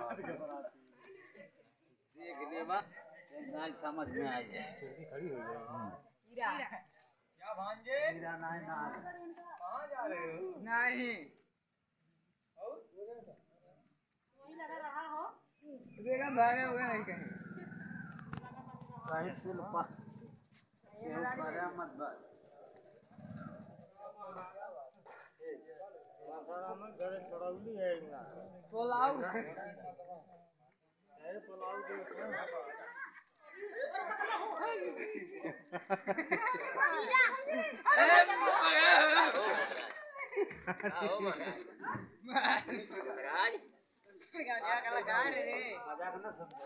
देखने में नाल समझ में आ जाए। खड़ी हो जाए। हीरा क्या भांजे? हीरा नहीं ना। कहाँ जा रहे हो? नहीं। वही लगा रहा हो? देखा भागे होगा नहीं कहीं। कहीं सिल्पा। ये करे मत बात। माखरा में घर छोड़ा भी है ना। पुलाव। अरे पुलाव दे तो। आओ महाराज। महाराज। क्या कलाकार है रे? मजाक न समझो।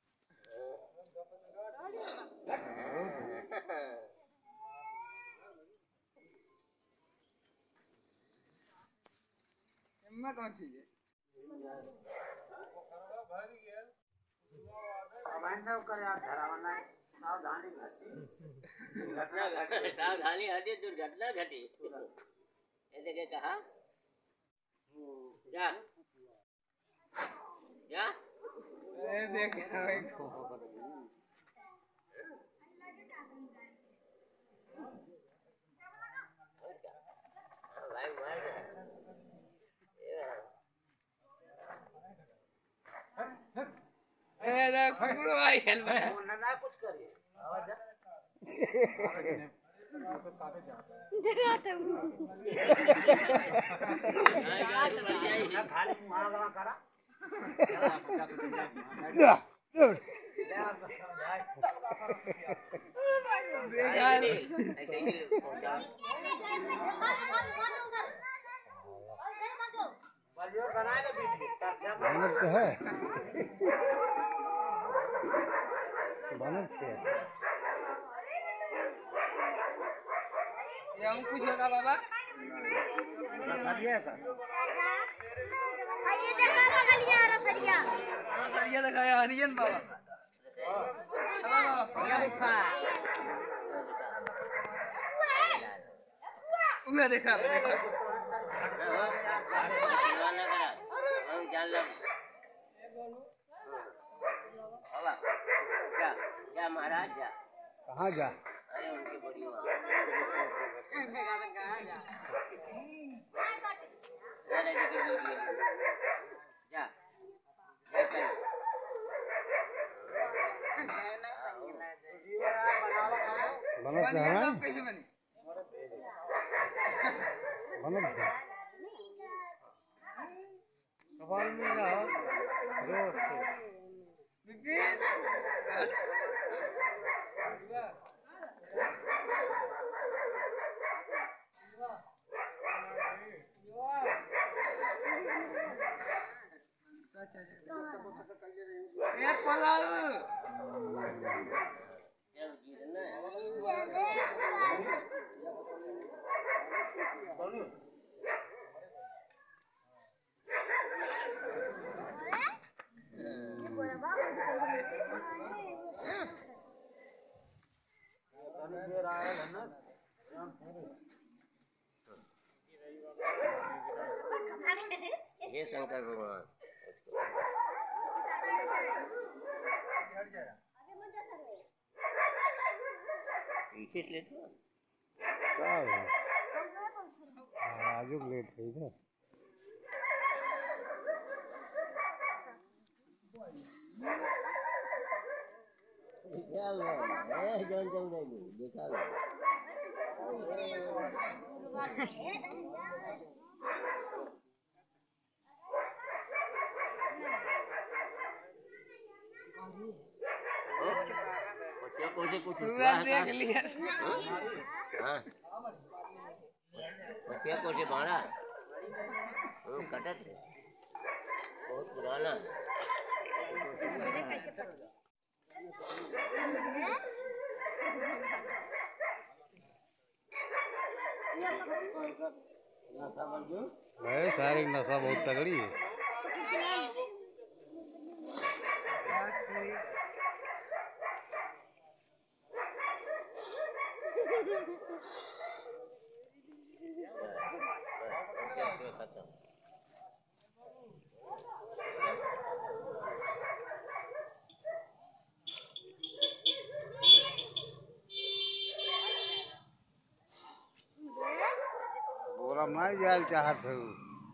हिम्मत कौन चीज है? अब आइंदा कर यार धरावना सावधानी घटी। घटना घटी सावधानी हटी दुर्घटना घटी। ऐसे क्या कहा? जा जा। अरे देख भाई को। भाई भाई। ए देख फगुड़ भाई खेल में। ना कुछ करिए। आवाज जा। डराते हूँ। खाली मांगवा करा। भोलेनाथ तो है। भोलेनाथ है। ये हम कुछ होगा बाबा? सरिया का। ये देखा बगलिया रहा सरिया। सरिया दिखाया हरियन बाबा। क्या उठा? उन्हें देखा। जा महाराज जा। कहाँ जा? अरे उनकी बड़ी जा। बनत है ना? बनत है। सवाल में रहा। ये पलाऊ। ये शंकर भगवान पीछे ले तो क्या है? आजू लेट है इधर। क्या हुआ? जौन जौन नहीं देखा हुआ। कुछ देख लिया। हाँ बच्चे को से बाड़ा कटत है बहुत पुराना। है शारीरिक नशा बहुत तगड़ी है। मैं जाल चाहत हूँ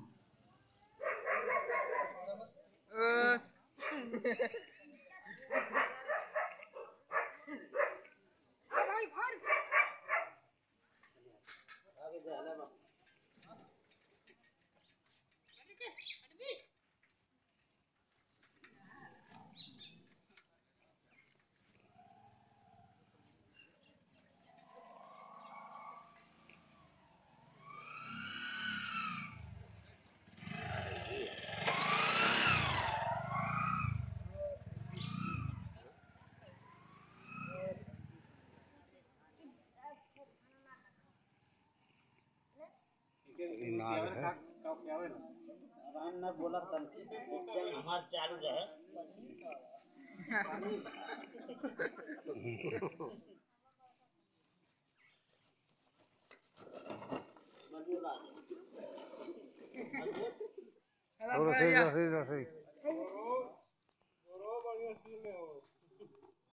नाग है न बोला तंती हमार चालू रहे थोड़ा सही